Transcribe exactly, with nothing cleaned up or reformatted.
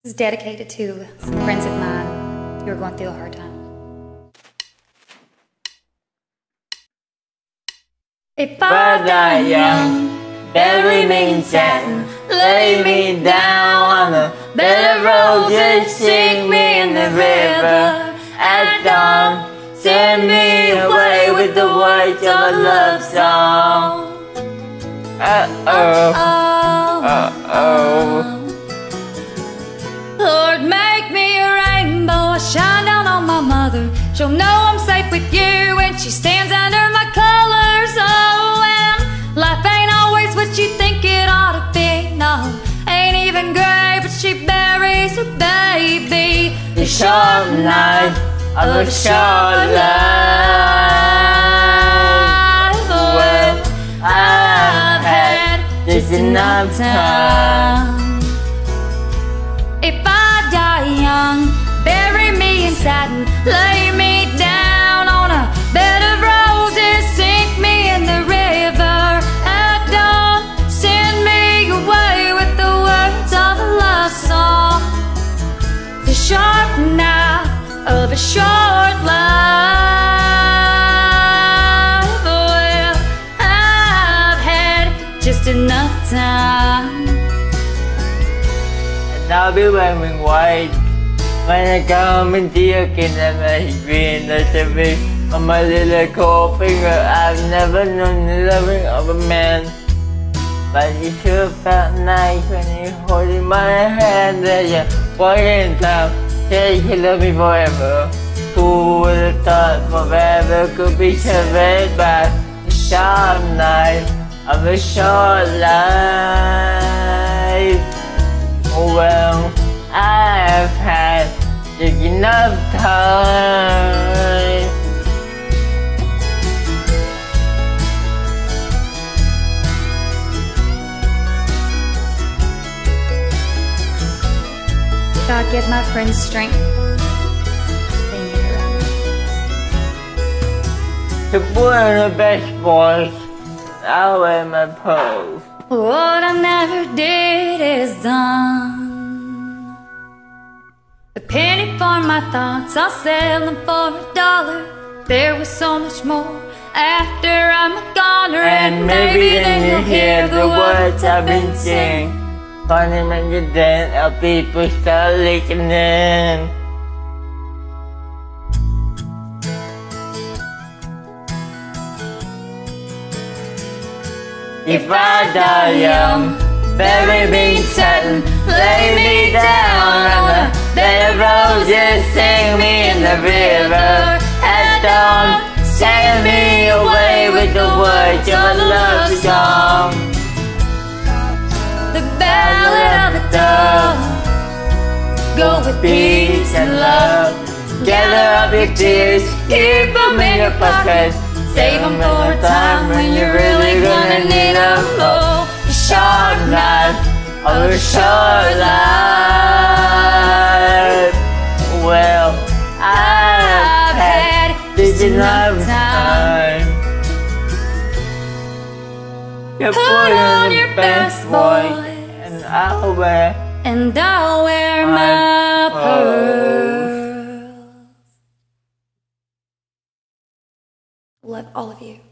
This is dedicated to some friends of mine who are going through a hard time. If I die young, bury me in satin, lay me down on the bed of roses, sink me in the river at dawn, send me away with the words of a love song. Uh-oh, uh-oh. Lord, make me a rainbow, I shine down on my mother. She'll know I'm safe with you when she stands under my colors. Oh, and life ain't always what you think it ought to be. No, ain't even gray, but she buries her baby. The short night of a short life. Well, I've had just enough time. If I die young, bury me in satin, lay me down on a bed of roses, sink me in the river at dawn, send me away with the words of a love song. The sharp knife of a short life. Well, I've had just enough time. I'll be wearing white when I come into your kingdom as green as the ring on my little cold finger. I've never known the loving of a man, but you sure felt nice when you holding my hand as you walking in town. Say you love me forever. Who would have thought forever could be surveyed by the sharp knife of a short life? Well, I've had just enough time. God give my friends strength. They need it around me. To put on the best voice, I'll wear my pearls. What I never did is done. A penny for my thoughts, I'll sell them for a dollar. There was so much more after I'm a goner, And, and maybe, maybe then you hear the words I've been singing. Funny when you're dead, our people start leaking in. If I die young, bury me in satin, lay me down on the bed of roses, sing me in the river at dawn, send me away with the words of a love song. The ballad of a dove, go with peace and love. Gather up your tears, keep them in your pocket, Save them for a time when you're really gonna need them. Oh, the sharp knife of a short life. Well, I've had just enough time. You put on your best, boy, and I'll wear and I'll wear my pearls. Love all of you.